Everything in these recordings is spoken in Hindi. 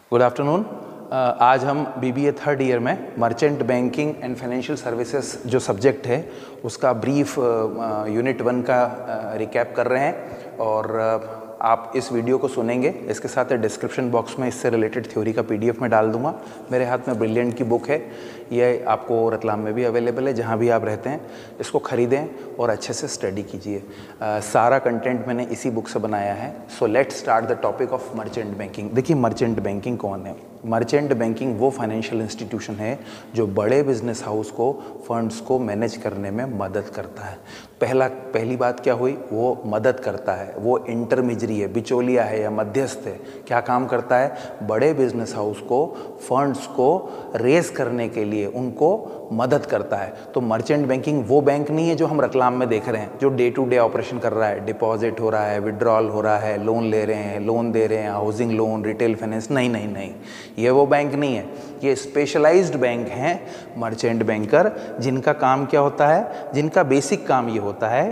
Good afternoon. आज हम बीबीए थर्ड ईयर में merchant banking and financial services जो सब्जेक्ट है उसका ब्रीफ यूनिट 1 का रिकैप कर रहे हैं और आप इस वीडियो को सुनेंगे। इसके साथ डिस्क्रिप्शन बॉक्स में इससे रिलेटेड थ्योरी का पीडीएफ में डाल दूंगा। मेरे हाथ में ब्रिलियंट की बुक है, ये आपको रतलाम में भी अवेलेबल है, जहाँ भी आप रहते हैं इसको ख़रीदें और अच्छे से स्टडी कीजिए। सारा कंटेंट मैंने इसी बुक से बनाया है। So let's start the topic of merchant banking. देखिए, मर्चेंट बैंकिंग कौन है? मर्चेंट बैंकिंग वो फाइनेंशियल इंस्टीट्यूशन है जो बड़े बिजनेस हाउस को फंड्स को मैनेज करने में मदद करता है। पहली बात क्या हुई? वो मदद करता है, वो इंटरमीडियरी है, बिचौलिया है या मध्यस्थ है। क्या काम करता है? बड़े बिजनेस हाउस को फंड्स को रेज करने के लिए उनको मदद करता है। तो मर्चेंट बैंकिंग वो बैंक नहीं है जो हम रतलाम में देख रहे हैं, जो डे टू डे ऑपरेशन कर रहा है, डिपॉजिट हो रहा है, विड्रॉल हो रहा है, लोन ले रहे हैं, लोन दे रहे हैं, हाउसिंग लोन, रिटेल फाइनेंस। नहीं नहीं नहीं, ये वो बैंक नहीं है। ये स्पेशलाइज्ड बैंक हैं मर्चेंट बैंकर, जिनका काम क्या होता है? जिनका बेसिक काम ये होता है,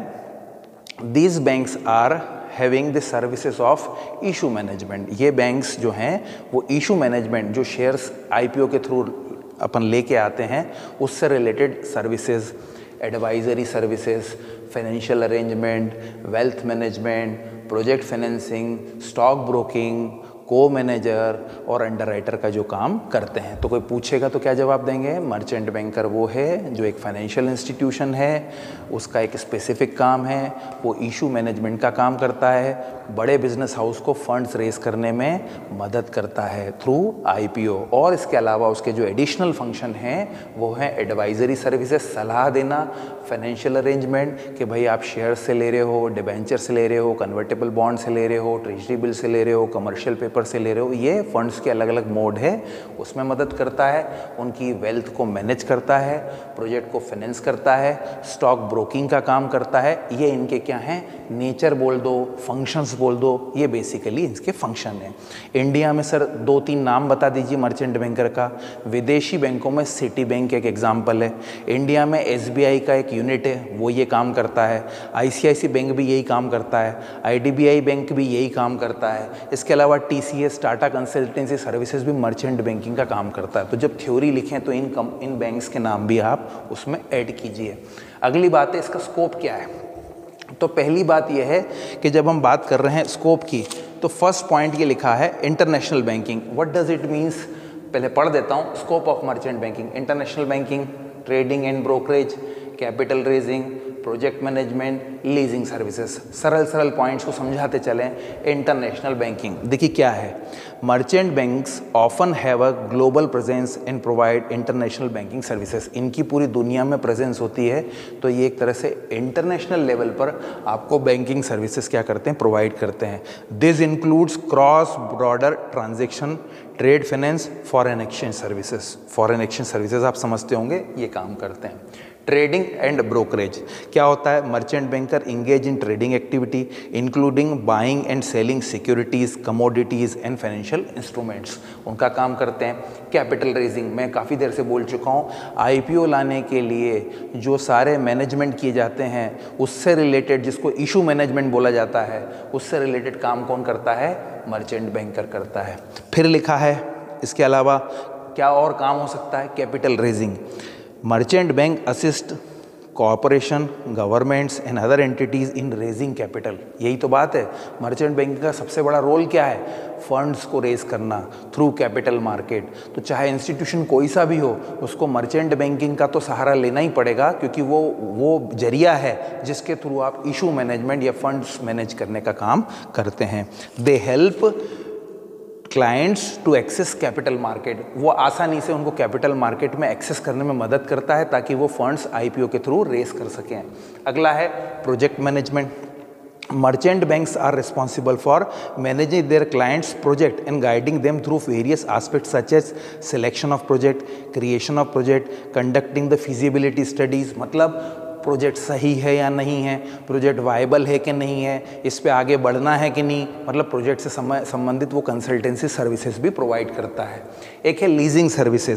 these banks are having the services of issue management. ये बैंक्स जो हैं वो इशू मैनेजमेंट, जो शेयर्स आईपीओ के थ्रू अपन लेके आते हैं, उससे related services, advisory services, financial arrangement, wealth management, project financing, stock broking, co manager और अंडरराइटर का जो काम करते हैं। तो कोई पूछेगा तो क्या जवाब देंगे? मर्चेंट बैंकर वो है जो एक फाइनेंशियल इंस्टीट्यूशन है, उसका एक स्पेसिफिक काम है, वो इशू मैनेजमेंट का काम करता है, बड़े बिजनेस हाउस को फंड्स रेज करने में मदद करता है थ्रू आईपीओ। और इसके अलावा उसके जो एडिशनल फंक्शन हैं वो हैं एडवाइजरी सर्विसेज, सलाह देना, फाइनेंशियल अरेंजमेंट कि भाई आप शेयर से ले रहे हो, डिबेंचर से ले रहे हो, कन्वर्टेबल बॉन्ड से ले रहे हो, ट्रेजरी बिल से ले रहे हो, कमर्शियल पेपर से ले रहे हो, ये फंड्स के अलग अलग मोड है, उसमें मदद करता है। उनकी वेल्थ को मैनेज करता है, प्रोजेक्ट को फाइनेंस करता है, स्टॉक ब्रोकिंग का काम करता है। ये इनके क्या हैं? नेचर बोल दो, फंक्शंस बोल दो, ये बेसिकली इसके फंक्शन है। इंडिया में सर 2-3 नाम बता दीजिए मर्चेंट बैंकर का। विदेशी बैंकों में सिटी बैंक एक एग्जाम्पल है, इंडिया में एसबीआई का एक यूनिट है, वो ये काम करता है, आईसीआईसी बैंक भी यही काम करता है, आईडीबीआई बैंक भी यही काम करता है। इसके अलावा टीसीएस, टाटा कंसल्टेंसी सर्विसेज भी मर्चेंट बैंकिंग का काम करता है। तो जब थ्योरी लिखें तो इन बैंक्स के नाम भी आप उसमें ऐड कीजिए। अगली बात है, इसका स्कोप क्या है? तो पहली बात यह है कि जब हम बात कर रहे हैं स्कोप की, तो फर्स्ट पॉइंट ये लिखा है international banking. What does it means? पहले पढ़ देता हूँ। Scope of merchant banking: international banking, trading and brokerage, capital raising, project management, leasing services. सरल पॉइंट्स को समझाते चलें। इंटरनेशनल बैंकिंग देखिए क्या है। Merchant banks often have a global presence and provide international banking services. इनकी पूरी दुनिया में प्रेजेंस होती है, तो ये एक तरह से इंटरनेशनल लेवल पर आपको बैंकिंग सर्विसेज क्या करते हैं? प्रोवाइड करते हैं। This includes cross border transaction, trade finance, foreign exchange services. Foreign exchange services आप समझते होंगे, ये काम करते हैं। ट्रेडिंग एंड ब्रोकरेज क्या होता है? Merchant banker engage in trading activity including buying and selling securities, commodities and financial instruments, उनका काम करते हैं। कैपिटल रेजिंग मैं काफ़ी देर से बोल चुका हूँ, आईपीओ लाने के लिए जो सारे मैनेजमेंट किए जाते हैं उससे रिलेटेड, जिसको इशू मैनेजमेंट बोला जाता है, उससे रिलेटेड काम कौन करता है? मर्चेंट बैंकर करता है। फिर लिखा है इसके अलावा क्या और काम हो सकता है? Capital raising. Merchant bank assist corporation, governments and other entities in raising capital. यही तो बात है, मर्चेंट बैंक का सबसे बड़ा रोल क्या है? फंड्स को रेज करना थ्रू कैपिटल मार्केट। तो चाहे इंस्टीट्यूशन कोई सा भी हो, उसको मर्चेंट बैंकिंग का तो सहारा लेना ही पड़ेगा, क्योंकि वो जरिया है जिसके थ्रू आप इशू मैनेजमेंट या फंड्स मैनेज करने का काम करते हैं। They help clients to access capital market. वो आसानी से उनको कैपिटल मार्केट में एक्सेस करने में मदद करता है ताकि वो फंड्स आईपीओ के थ्रू रेस कर सकें। अगला है project management. Merchant banks are responsible for managing their clients' project and guiding them through various aspects such as selection of project, creation of project, conducting the feasibility studies। मतलब प्रोजेक्ट सही है या नहीं है, प्रोजेक्ट वायबल है कि नहीं है, इस पे आगे बढ़ना है कि नहीं, मतलब प्रोजेक्ट से संबंधित वो कंसल्टेंसी सर्विसेज भी प्रोवाइड करता है। एक है leasing services.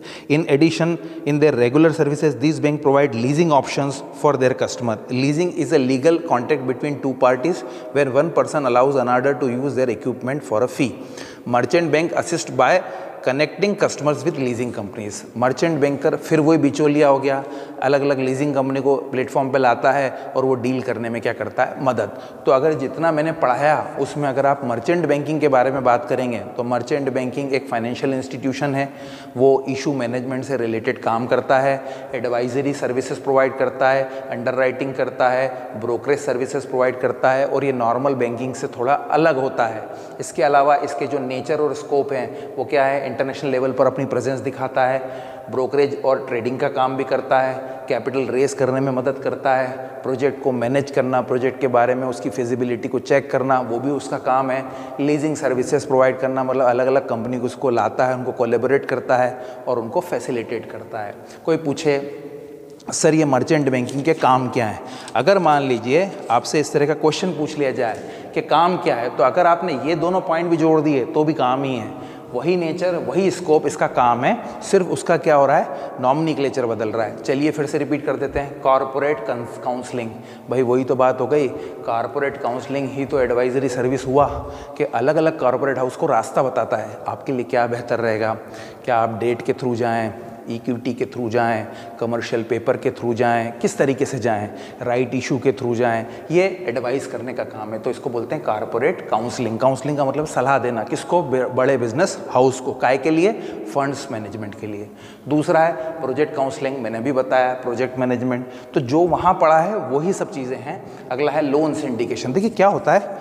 In addition, in their regular services, these banks provide leasing options for their customer. Leasing is a legal contract between two parties where one person allows another to use their equipment for a fee. Merchant bank assist by connecting customers with leasing companies. Merchant banker फिर वही बिचौलिया हो गया, अलग अलग लीजिंग कंपनी को प्लेटफॉर्म पे लाता है और वो डील करने में क्या करता है, मदद। तो अगर जितना मैंने पढ़ाया उसमें अगर आप मर्चेंट बैंकिंग के बारे में बात करेंगे तो मर्चेंट बैंकिंग एक फाइनेंशियल इंस्टीट्यूशन है, वो इशू मैनेजमेंट से रिलेटेड काम करता है, एडवाइजरी सर्विसेज प्रोवाइड करता है, अंडर राइटिंग करता है, ब्रोकरेज सर्विसेज प्रोवाइड करता है और ये नॉर्मल बैंकिंग से थोड़ा अलग होता है। इसके अलावा इसके जो नेचर और स्कोप हैं वो क्या है, इंटरनेशनल लेवल पर अपनी प्रेजेंस दिखाता है, ब्रोकरेज और ट्रेडिंग का काम भी करता है, कैपिटल रेस करने में मदद करता है, प्रोजेक्ट को मैनेज करना, प्रोजेक्ट के बारे में उसकी फिजिबिलिटी को चेक करना वो भी उसका काम है, लीजिंग सर्विसेज प्रोवाइड करना मतलब अलग अलग कंपनी को उसको लाता है, उनको कोलैबोरेट करता है और उनको फैसिलिटेट करता है। कोई पूछे सर ये मर्चेंट बैंकिंग के काम क्या है, अगर मान लीजिए आपसे इस तरह का क्वेश्चन पूछ लिया जाए कि काम क्या है, तो अगर आपने ये दोनों पॉइंट भी जोड़ दिए तो भी काम ही है, वही नेचर वही स्कोप इसका काम है, सिर्फ उसका क्या हो रहा है, नॉमिनक्लेचर बदल रहा है। चलिए फिर से रिपीट कर देते हैं, कॉरपोरेट काउंसलिंग, भाई वही तो बात हो गई, कॉरपोरेट काउंसलिंग ही तो एडवाइजरी सर्विस हुआ कि अलग अलग कॉरपोरेट हाउस को रास्ता बताता है आपके लिए क्या बेहतर रहेगा, क्या आप डेट के थ्रू जाएं, इक्विटी के थ्रू जाएं, कमर्शियल पेपर के थ्रू जाएं, किस तरीके से जाएं, राइट इशू के थ्रू जाएं, ये एडवाइस करने का काम है। तो इसको बोलते हैं कॉरपोरेट काउंसलिंग। काउंसलिंग का मतलब सलाह देना, किसको, बड़े बिजनेस हाउस को, काय के लिए, फंड्स मैनेजमेंट के लिए। दूसरा है प्रोजेक्ट काउंसलिंग, मैंने भी बताया प्रोजेक्ट मैनेजमेंट, तो जो वहाँ पढ़ा है वही सब चीज़ें हैं। अगला है लोन सिंडिकेशन। देखिए क्या होता है,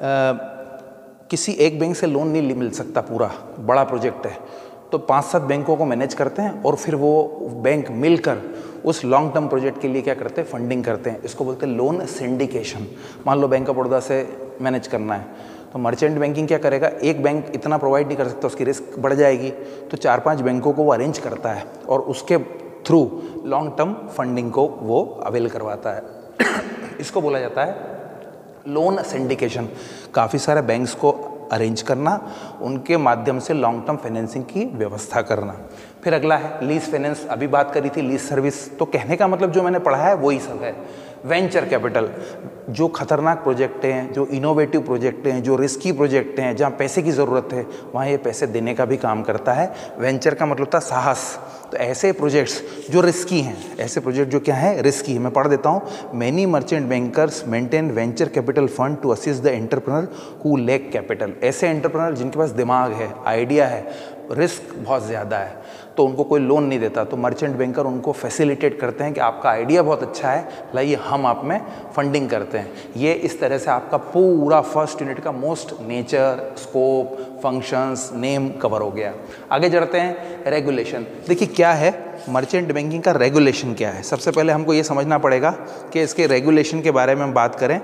किसी एक बैंक से लोन नहीं मिल सकता, पूरा बड़ा प्रोजेक्ट है तो 5-7 बैंकों को मैनेज करते हैं और फिर वो बैंक मिलकर उस लॉन्ग टर्म प्रोजेक्ट के लिए क्या करते हैं, फंडिंग करते हैं। इसको बोलते हैं लोन सिंडिकेशन। मान लो बैंक ऑफ बड़ौदा से मैनेज करना है तो मर्चेंट बैंकिंग क्या करेगा, एक बैंक इतना प्रोवाइड नहीं कर सकता, उसकी रिस्क बढ़ जाएगी, तो 4-5 बैंकों को वो अरेंज करता है और उसके थ्रू लॉन्ग टर्म फंडिंग को वो अवेल करवाता है। इसको बोला जाता है लोन सिंडिकेशन। काफ़ी सारे बैंक्स को अरेंज करना, उनके माध्यम से लॉन्ग टर्म फाइनेंसिंग की व्यवस्था करना। फिर अगला है लीज फाइनेंस, अभी बात करी थी लीज सर्विस, तो कहने का मतलब जो मैंने पढ़ा है वही सब है। वेंचर कैपिटल, जो खतरनाक प्रोजेक्ट हैं, जो इनोवेटिव प्रोजेक्ट हैं, जो रिस्की प्रोजेक्ट हैं, जहाँ पैसे की ज़रूरत है वहाँ ये पैसे देने का भी काम करता है। वेंचर का मतलब था साहस, तो ऐसे प्रोजेक्ट्स जो रिस्की हैं, ऐसे प्रोजेक्ट जो क्या है, रिस्की है। मैं पढ़ देता हूँ, many merchant bankers maintain venture capital fund to assist the entrepreneur who lack capital. ऐसे एंटरप्रेन्योर जिनके पास दिमाग है, आइडिया है, रिस्क बहुत ज़्यादा है, तो उनको कोई लोन नहीं देता, तो मर्चेंट बैंकर उनको फैसिलिटेट करते हैं कि आपका आइडिया बहुत अच्छा है, लाइए हम आप में फंडिंग करते हैं। ये इस तरह से आपका पूरा फर्स्ट यूनिट का most nature, scope, functions, name cover हो गया। आगे बढ़ते हैं रेगुलेशन। देखिए क्या है मर्चेंट बैंकिंग का रेगुलेशन क्या है। सबसे पहले हमको ये समझना पड़ेगा कि इसके रेगुलेशन के बारे में हम बात करें।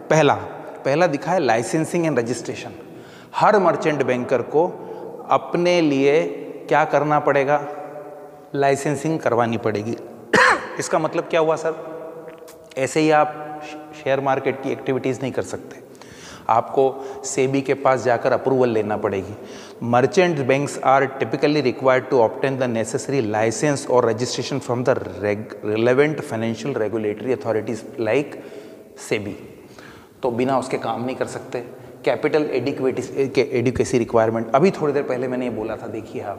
पहला दिखा है लाइसेंसिंग एंड रजिस्ट्रेशन। हर मर्चेंट बैंकर को अपने लिए क्या करना पड़ेगा, लाइसेंसिंग करवानी पड़ेगी। इसका मतलब क्या हुआ सर, ऐसे ही आप शेयर मार्केट की एक्टिविटीज़ नहीं कर सकते, आपको सेबी के पास जाकर अप्रूवल लेना पड़ेगी। Merchant banks are typically required to obtain the necessary license और registration from the relevant financial regulatory authorities like SEBI. तो बिना उसके काम नहीं कर सकते। कैपिटल एडिक्वेसी रिक्वायरमेंट, अभी थोड़ी देर पहले मैंने ये बोला था, देखिए आप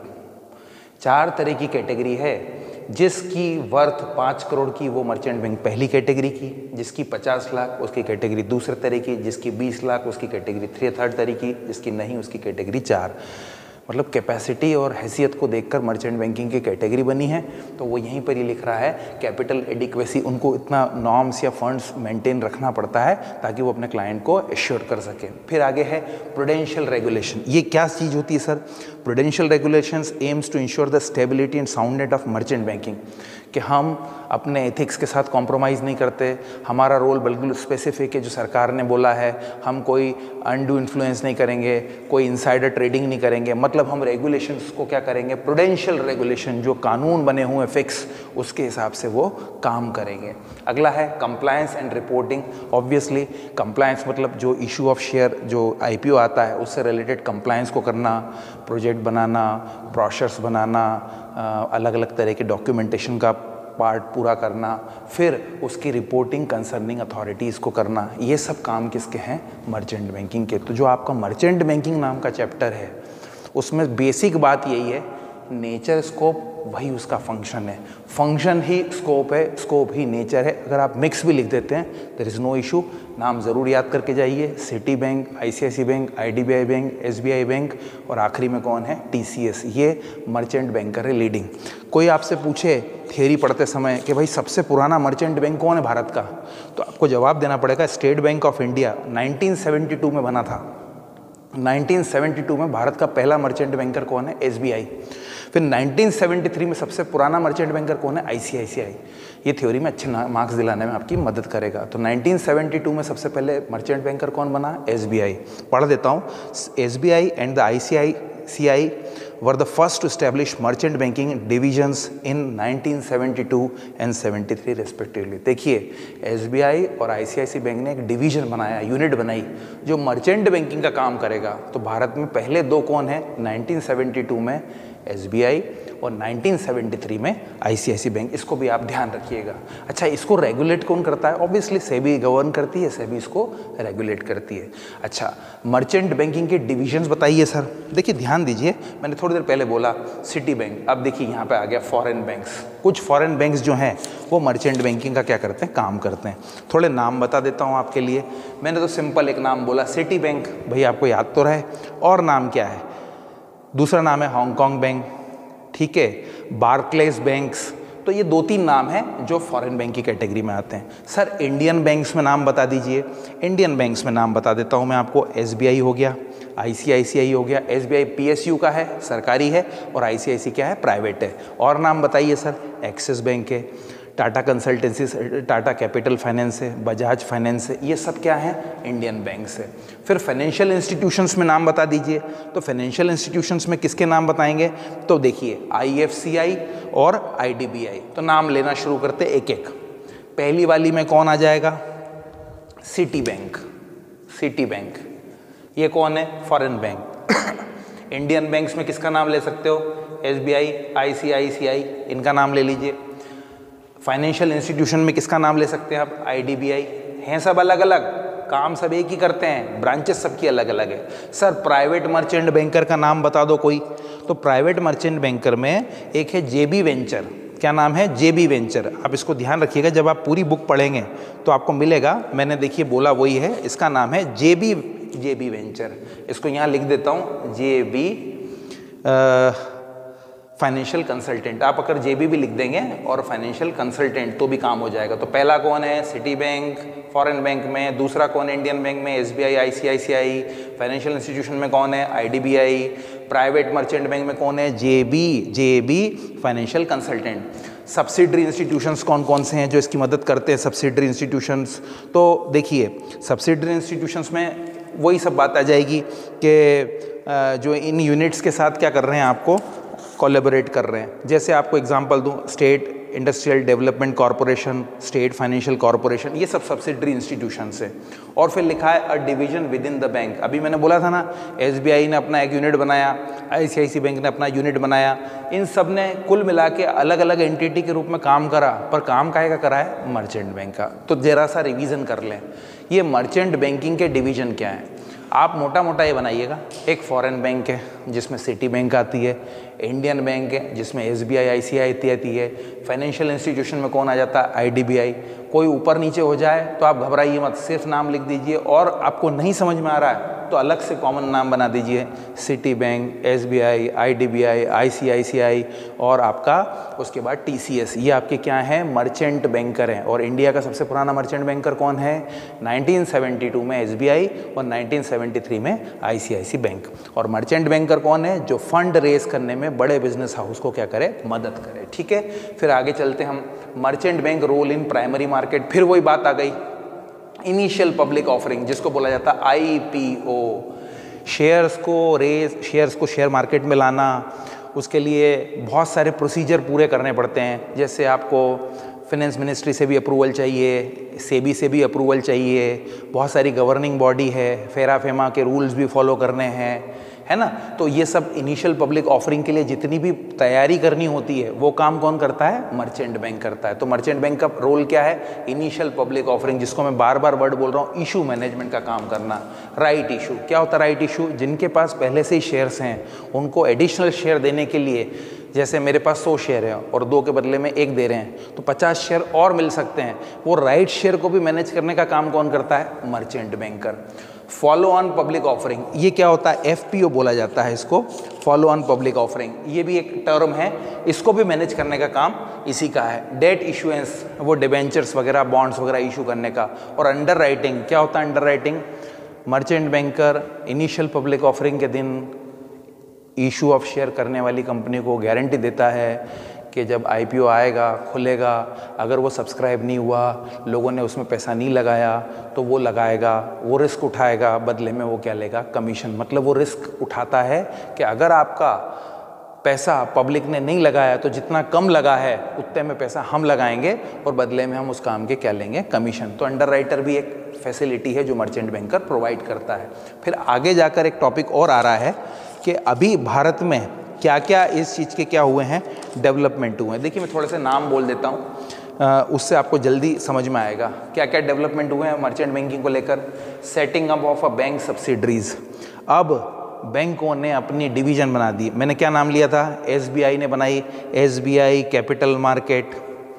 4 तरह की कैटेगरी है। जिसकी वर्थ 5 करोड़ की वो मर्चेंट बैंक पहली कैटेगरी की, जिसकी 50 लाख उसकी कैटेगरी दूसरे तरह की, जिसकी 20 लाख उसकी कैटेगरी थर्ड तरह की, जिसकी नहीं उसकी कैटेगरी 4। मतलब कैपेसिटी और हैसियत को देखकर मर्चेंट बैंकिंग की कैटेगरी बनी है। तो वो यहीं पर ही लिख रहा है कैपिटल एडिक्वेसी, उनको इतना नॉर्म्स या फंड्स मेंटेन रखना पड़ता है ताकि वो अपने क्लाइंट को एश्योर कर सके। फिर आगे है प्रूडेंशियल रेगुलेशन। ये क्या चीज़ होती है sir, prudential regulations aims to ensure the stability and soundness of merchant banking, कि हम अपने एथिक्स के साथ कॉम्प्रोमाइज़ नहीं करते, हमारा रोल बिल्कुल स्पेसिफिक है जो सरकार ने बोला है, हम कोई अनडू इन्फ्लुएंस नहीं करेंगे, कोई इनसाइडर ट्रेडिंग नहीं करेंगे। मतलब मतलब हम रेगुलेशंस को क्या करेंगे, प्रूडेंशियल रेगुलेशन, जो कानून बने हुए फिक्स, उसके हिसाब से वो काम करेंगे। अगला है compliance and reporting. Obviously compliance मतलब जो इशू ऑफ शेयर, जो आईपीओ आता है उससे रिलेटेड कंप्लायंस को करना, प्रोजेक्ट बनाना, ब्रोशर्स बनाना, अलग अलग तरह के डॉक्यूमेंटेशन का पार्ट पूरा करना, फिर उसकी रिपोर्टिंग कंसर्निंग अथॉरिटीज़ को करना, ये सब काम किसके हैं, मर्चेंट बैंकिंग के। तो जो आपका मर्चेंट बैंकिंग नाम का चैप्टर है उसमें बेसिक बात यही है, नेचर स्कोप वही उसका फंक्शन है, फंक्शन ही स्कोप है, स्कोप ही नेचर है। अगर आप मिक्स भी लिख देते हैं देयर इज़ नो इशू, नाम ज़रूर याद करके जाइए, Citi bank, ICIC bank, IDBI bank, SBI bank, और आखिरी में कौन है, टीसीएस। ये मर्चेंट बैंकर है लीडिंग। कोई आपसे पूछे थियरी पढ़ते समय कि भाई सबसे पुराना मर्चेंट बैंक कौन है भारत का, तो आपको जवाब देना पड़ेगा स्टेट बैंक ऑफ इंडिया 1972 में बना था। 1972 में भारत का पहला मर्चेंट बैंकर कौन है, एसबीआई। फिर 1973 में सबसे पुराना मर्चेंट बैंकर कौन है, आईसीआईसीआई। ये थ्योरी में अच्छे मार्क्स दिलाने में आपकी मदद करेगा। तो 1972 में सबसे पहले मर्चेंट बैंकर कौन बना, एसबीआई। पढ़ देता हूँ, SBI and the ICICI were the first to establish merchant banking divisions in 1972 and 73 respectively। देखिए एसबीआई और आईसीआईसी बैंक ने एक डिवीजन बनाया, यूनिट बनाई जो मर्चेंट बैंकिंग का काम करेगा। तो भारत में पहले दो कौन है, 1972 में एसबीआई और 1973 में आईसीआईसी बैंक। इसको भी आप ध्यान रखिएगा। अच्छा, इसको रेगुलेट कौन करता है, ऑब्वियसली सेबी गवर्न करती है, सेबी इसको रेगुलेट करती है। अच्छा, मर्चेंट बैंकिंग के डिविजन्स बताइए सर। देखिए ध्यान दीजिए, मैंने थोड़ी देर पहले बोला सिटी बैंक, अब देखिए यहाँ पे आ गया फॉरेन बैंक्स। कुछ फॉरेन बैंक्स जो हैं वो मर्चेंट बैंकिंग का क्या करते हैं, काम करते हैं। थोड़े नाम बता देता हूँ आपके लिए। मैंने तो सिंपल एक नाम बोला, सिटी बैंक, भाई आपको याद तो रहे। और नाम क्या है, दूसरा नाम है हांगकांग बैंक, ठीक है, बार्कलेस बैंक्स। तो ये दो तीन नाम हैं जो फॉरेन बैंक की कैटेगरी में आते हैं। सर इंडियन बैंक्स में नाम बता दीजिए। इंडियन बैंक्स में नाम बता देता हूँ मैं आपको, एसबीआई हो गया, आईसीआईसीआई हो गया। एसबीआई पीएसयू का है, सरकारी है, और आईसीआईसी क्या है, प्राइवेट है। और नाम बताइए सर, एक्सिस बैंक है, Tata consultancy, Tata capital finance है, बजाज फाइनेंस है। ये सब क्या है, इंडियन बैंक्स है। फिर फाइनेंशियल इंस्टीट्यूशंस में नाम बता दीजिए। तो फाइनेंशियल इंस्टीट्यूशंस में किसके नाम बताएंगे, तो देखिए आईएफसीआई और आईडीबीआई। तो नाम लेना शुरू करते एक एक। पहली वाली में कौन आ जाएगा, सिटी बैंक। सिटी बैंक ये कौन है, फॉरेन बैंक। इंडियन बैंक्स में किसका नाम ले सकते हो, एसबीआई, आईसीआईसीआई, इनका नाम ले लीजिए। फाइनेंशियल इंस्टीट्यूशन में किसका नाम ले सकते हैं आप, आईडीबीआई। हैं सब अलग अलग, काम सब एक ही करते हैं, ब्रांचेस सबकी अलग अलग है। सर प्राइवेट मर्चेंट बैंकर का नाम बता दो कोई। तो प्राइवेट मर्चेंट बैंकर में एक है जेबी वेंचर। क्या नाम है, जेबी वेंचर। आप इसको ध्यान रखिएगा, जब आप पूरी बुक पढ़ेंगे तो आपको मिलेगा, मैंने देखिए बोला वही है। इसका नाम है जेबी वेंचर। इसको यहाँ लिख देता हूँ, जेबी फाइनेंशियल कंसल्टेंट। आप अगर जेबी भी लिख देंगे और फाइनेंशियल कंसल्टेंट तो भी काम हो जाएगा। तो पहला कौन है, सिटी बैंक फॉरेन बैंक में। दूसरा कौन है, इंडियन बैंक में, एसबीआई, आईसीआईसीआई। फाइनेंशियल इंस्टीट्यूशन में कौन है, आईडीबीआई। प्राइवेट मर्चेंट बैंक में कौन है, JB financial consultant. Subsidiary institutions कौन कौन से हैं जो इसकी मदद करते हैं, सब्सिडरी इंस्टीट्यूशंस। तो देखिए सब्सिडरी इंस्टीट्यूशंस में वही सब बात आ जाएगी कि जो इन यूनिट्स के साथ क्या कर रहे हैं, आपको कोलैबोरेट कर रहे हैं। जैसे आपको एग्जांपल दूं, state industrial development corporation, state financial corporation, ये सब सब्सिडरी इंस्टीट्यूशंस है। और फिर लिखा है a division within the bank. अभी मैंने बोला था ना, एसबीआई ने अपना एक यूनिट बनाया, आईसीआईसी बैंक ने अपना यूनिट बनाया। इन सब ने कुल मिला के अलग अलग एंटिटी के रूप में काम करा, पर काम काहे का करा है, मर्चेंट बैंक का। तो जरा सा रिवीजन कर लें, ये मर्चेंट बैंकिंग के डिवीजन क्या हैं। आप मोटा मोटा ये बनाइएगा, एक फॉरेन बैंक है जिसमें सिटी बैंक आती है, इंडियन बैंक है जिसमें एसबीआई, आईसीआईसीआई आती है। फाइनेंशियल इंस्टीट्यूशन में कौन आ जाता है, आईडीबीआई। कोई ऊपर नीचे हो जाए तो आप घबराइए मत, सिर्फ नाम लिख दीजिए। और आपको नहीं समझ में आ रहा है तो अलग से कॉमन नाम बना दीजिए, Citi bank, SBI, IDBI, ICICI और आपका उसके बाद टीसीएस। ये आपके क्या हैं, मर्चेंट बैंकर हैं। और इंडिया का सबसे पुराना मर्चेंट बैंकर कौन है, 1972 में एसबीआई और 1973 में आईसीआईसी बैंक। और मर्चेंट बैंकर कौन है, जो फंड रेज करने में बड़े बिजनेस हाउस को क्या करे, मदद करे। ठीक है, फिर आगे चलते हम। Merchant bank role in primary market, फिर वही बात आ गई, इनिशियल पब्लिक ऑफरिंग जिसको बोला जाता है आईपीओ। शेयर्स को शेयर मार्केट में लाना, उसके लिए बहुत सारे प्रोसीजर पूरे करने पड़ते हैं। जैसे आपको फाइनेंस मिनिस्ट्री से भी अप्रूवल चाहिए, सेबी से भी अप्रूवल चाहिए, बहुत सारी गवर्निंग बॉडी है, फेरा फेमा के रूल्स भी फॉलो करने हैं, है ना। तो ये सब इनिशियल पब्लिक ऑफरिंग के लिए जितनी भी तैयारी करनी होती है वो काम कौन करता है? मर्चेंट बैंक करता है। तो मर्चेंट बैंक का रोल क्या है? इनिशियल पब्लिक ऑफरिंग, जिसको मैं बार बार वर्ड बोल रहा हूँ, इशू मैनेजमेंट का काम करना। राइट इशू क्या होता है? राइट इशू, जिनके पास पहले से ही शेयर्स हैं उनको एडिशनल शेयर देने के लिए, जैसे मेरे पास 100 शेयर है और 2 के बदले में 1 दे रहे हैं तो 50 शेयर और मिल सकते हैं। वो राइट शेयर को भी मैनेज करने का काम कौन करता है? Merchant banker. Follow on public offering, ये क्या होता है? एफपीओ बोला जाता है इसको, फॉलो ऑन पब्लिक ऑफरिंग। ये भी एक टर्म है, इसको भी मैनेज करने का काम इसी का है। डेट इशुएंस, वो डिबेंचर्स वगैरह, बॉन्ड्स वगैरह इशू करने का। और अंडर राइटिंग, क्या होता है underwriting? Merchant banker initial public offering के दिन इशू ऑफ शेयर करने वाली कंपनी को गारंटी देता है कि जब आईपीओ आएगा, खुलेगा, अगर वो सब्सक्राइब नहीं हुआ, लोगों ने उसमें पैसा नहीं लगाया, तो वो लगाएगा, वो रिस्क उठाएगा, बदले में वो क्या लेगा? कमीशन। मतलब वो रिस्क उठाता है कि अगर आपका पैसा पब्लिक ने नहीं लगाया तो जितना कम लगा है उतने में पैसा हम लगाएंगे और बदले में हम उस काम के क्या लेंगे? कमीशन। तो अंडर राइटर भी एक फैसिलिटी है जो मर्चेंट बैंकर प्रोवाइड करता है। फिर आगे जाकर एक टॉपिक और आ रहा है कि अभी भारत में क्या क्या इस चीज़ के क्या हुए हैं? डेवलपमेंट हुए हैं। देखिए मैं थोड़े से नाम बोल देता हूँ, उससे आपको जल्दी समझ में आएगा क्या क्या डेवलपमेंट हुए हैं मर्चेंट बैंकिंग को लेकर। Setting up of a bank subsidiaries, अब बैंकों ने अपनी डिवीज़न बना दी। मैंने क्या नाम लिया था? एसबीआई ने बनाई SBI capital market,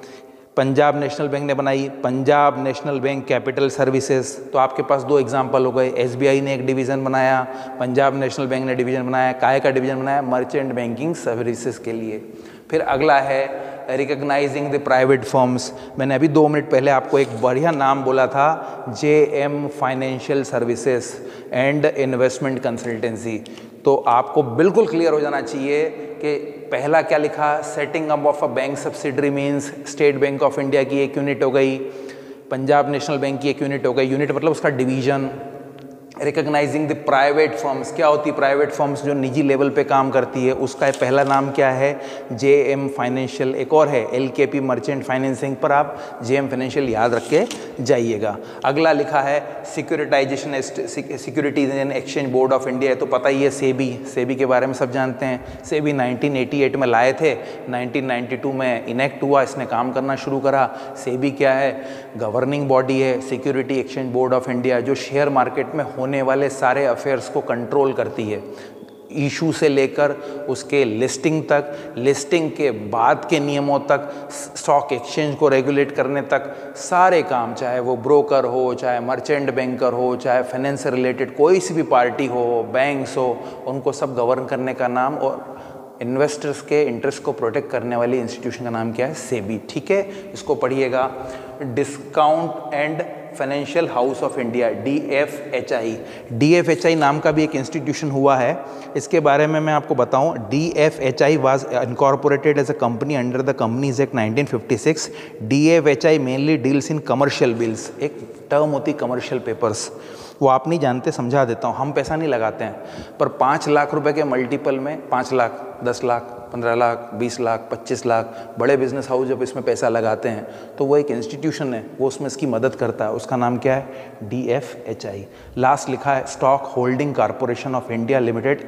Punjab national bank ने बनाई Punjab national bank capital services. तो आपके पास 2 एग्जाम्पल हो गए, एसबीआई ने एक डिवीज़न बनाया, पंजाब नेशनल बैंक ने डिवीज़न बनाया। काय का डिवीज़न बनाया? मर्चेंट बैंकिंग सर्विसेज के लिए। फिर अगला है रिकग्नाइजिंग द प्राइवेट फर्म्स। मैंने अभी 2 मिनट पहले आपको एक बढ़िया नाम बोला था, JM financial services and investment consultancy. तो आपको बिल्कुल क्लियर हो जाना चाहिए कि पहला क्या लिखा? Setting up of a bank subsidiary means state bank of India की एक यूनिट हो गई, पंजाब नेशनल बैंक की एक यूनिट हो गई। यूनिट मतलब उसका division. Recognising the private firms, क्या होती है प्राइवेट फर्म्स? जो निजी लेवल पे काम करती है, उसका पहला नाम क्या है? JM financial. एक और है एलकेपी मर्चेंट फाइनेंसिंग, पर आप जेएम फाइनेंशियल याद रख के जाइएगा। अगला लिखा है securitisation securities and exchange board of India, तो पता ही है सेबी। सेबी के बारे में सब जानते हैं। सेबी 1988 में लाए थे, 1992 में इनेक्ट हुआ, इसने काम करना शुरू करा। सेबी क्या है? गवर्निंग बॉडी है, security exchange board of India, जो शेयर मार्केट में होने वाले सारे अफेयर्स को कंट्रोल करती है, इशू से लेकर उसके लिस्टिंग तक, लिस्टिंग के बाद के नियमों तक, स्टॉक एक्सचेंज को रेगुलेट करने तक, सारे काम, चाहे वो ब्रोकर हो, चाहे मर्चेंट बैंकर हो, चाहे फाइनेंस से रिलेटेड कोई सी भी पार्टी हो, बैंक्स हो, उनको सब गवर्न करने का नाम और इन्वेस्टर्स के इंटरेस्ट को प्रोटेक्ट करने वाली इंस्टीट्यूशन का नाम क्या है? सेबी। ठीक है, इसको पढ़िएगा। Discount and financial house of India, DFHI. DFHI नाम का भी एक इंस्टीट्यूशन हुआ है, इसके बारे में मैं आपको बताऊं। DFHI was incorporated as a company under the companies act 1956। DFHI mainly deals in commercial bills. एक टर्म होती कमर्शियल पेपर्स, वो आप नहीं जानते, समझा देता हूँ। हम पैसा नहीं लगाते हैं, पर 5 लाख रुपए के मल्टीपल में 5 लाख, 10 लाख, 15 लाख, 20 लाख, 25 लाख बड़े बिजनेस हाउस जब इसमें पैसा लगाते हैं तो वो एक इंस्टीट्यूशन है, वो उसमें इसकी मदद करता है। उसका नाम क्या है? DFHI। लास्ट लिखा है stock holding corporation of India limited,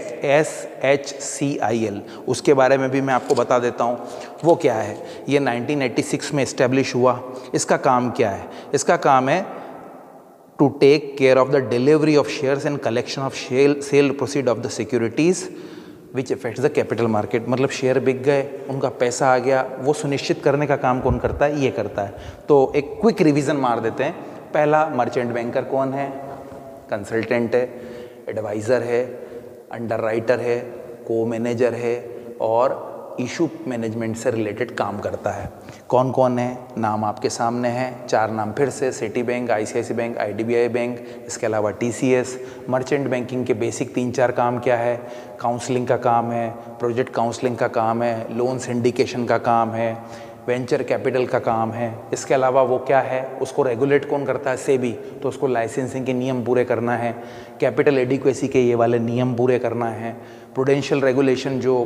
SHCIL। उसके बारे में भी मैं आपको बता देता हूँ वो क्या है। ये 1986 में इस्टेब्लिश हुआ। इसका काम क्या है? इसका काम है to take care of the delivery of shares and collection of sale proceed of the securities which affects the capital market। मतलब शेयर बिक गए, उनका पैसा आ गया, वो सुनिश्चित करने का काम कौन करता है? ये करता है। तो एक क्विक रिवीजन मार देते हैं। पहला, मर्चेंट बैंकर कौन है? कंसल्टेंट है, एडवाइज़र है, अंडर राइटर है, को मैनेजर है और इशू मैनेजमेंट से रिलेटेड काम करता है। कौन कौन है? नाम आपके सामने हैं, 4 नाम फिर से, Citi bank, ICIC bank, IDBI bank, इसके अलावा टीसीएस। मर्चेंट बैंकिंग के बेसिक 3-4 काम क्या है? काउंसलिंग का काम है, प्रोजेक्ट काउंसलिंग का काम है, लोन सिंडिकेशन का काम है, वेंचर कैपिटल का काम है। इसके अलावा वो क्या है, उसको रेगुलेट कौन करता है, सेबी, तो उसको लाइसेंसिंग के नियम पूरे करना है, कैपिटल एडिक्वेसी के ये वाले नियम पूरे करना है, प्रूडेंशियल रेगुलेशन जो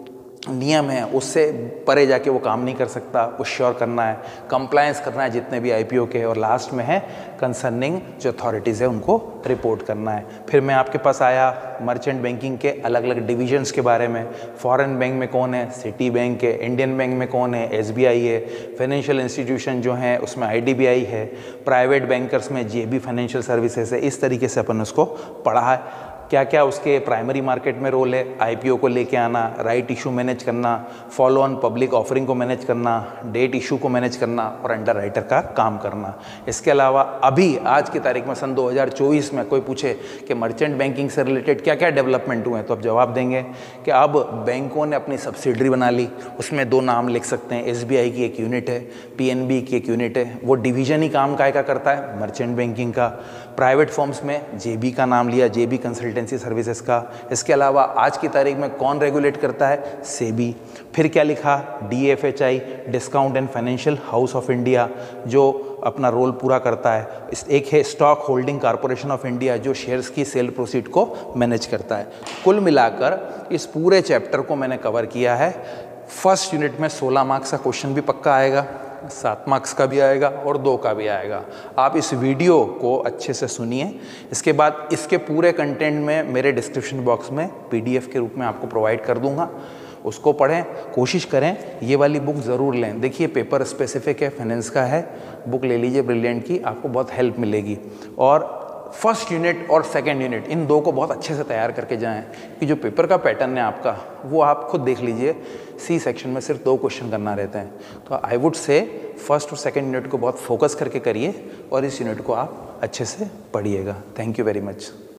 नियम है उससे परे जाके वो काम नहीं कर सकता, वो श्योर करना है, कंप्लायंस करना है जितने भी आईपीओ के, और लास्ट में है कंसर्निंग जो अथॉरिटीज़ है उनको रिपोर्ट करना है। फिर मैं आपके पास आया मर्चेंट बैंकिंग के अलग अलग डिविजन्स के बारे में। फॉरेन बैंक में कौन है, सिटी बैंक है, इंडियन बैंक में कौन है, एसबीआई है, फाइनेंशियल इंस्टीट्यूशन जो है उसमें आईडीबीआई है, प्राइवेट बैंकर्स में जेबी फाइनेंशियल सर्विसेज है। इस तरीके से अपन उसको पढ़ा है। क्या क्या उसके प्राइमरी मार्केट में रोल है, आईपीओ को लेके आना, राइट इशू मैनेज करना, फॉलो ऑन पब्लिक ऑफरिंग को मैनेज करना, डेट इशू को मैनेज करना और अंडर राइटर का काम करना। इसके अलावा अभी आज की तारीख में सन 2024 में कोई पूछे कि मर्चेंट बैंकिंग से रिलेटेड क्या क्या डेवलपमेंट हुए हैं, तो आप जवाब देंगे कि अब बैंकों ने अपनी सब्सिडरी बना ली, उसमें 2 नाम लिख सकते हैं, एसबीआई की एक यूनिट है, पीएनबी की एक यूनिट है, वो डिवीजन ही काम काय का करता है, मर्चेंट बैंकिंग का। प्राइवेट फर्म्स में जेबी का नाम लिया, जेबी कंसल्टेंसी सर्विसेज का। इसके अलावा आज की तारीख में कौन रेगुलेट करता है, सेबी। फिर क्या लिखा, DFHI, discount and financial house of India, जो अपना रोल पूरा करता है। एक है stock holding corporation of India, जो शेयर्स की सेल प्रोसीड को मैनेज करता है। कुल मिलाकर इस पूरे चैप्टर को मैंने कवर किया है। फर्स्ट यूनिट में 16 मार्क्स का क्वेश्चन भी पक्का आएगा, 7 मार्क्स का भी आएगा और 2 का भी आएगा। आप इस वीडियो को अच्छे से सुनिए। इसके बाद इसके पूरे कंटेंट में मेरे डिस्क्रिप्शन बॉक्स में पीडीएफ के रूप में आपको प्रोवाइड कर दूंगा, उसको पढ़ें, कोशिश करें ये वाली बुक ज़रूर लें। देखिए पेपर स्पेसिफिक है, फाइनेंस का है, बुक ले लीजिए ब्रिलियंट की, आपको बहुत हेल्प मिलेगी। और फर्स्ट यूनिट और सेकंड यूनिट इन 2 को बहुत अच्छे से तैयार करके जाएं, कि जो पेपर का पैटर्न है आपका वो आप खुद देख लीजिए, सी सेक्शन में सिर्फ 2 क्वेश्चन करना रहते हैं। तो आई वुड से फर्स्ट और सेकंड यूनिट को बहुत फोकस करके करिए और इस यूनिट को आप अच्छे से पढ़िएगा। Thank you very much.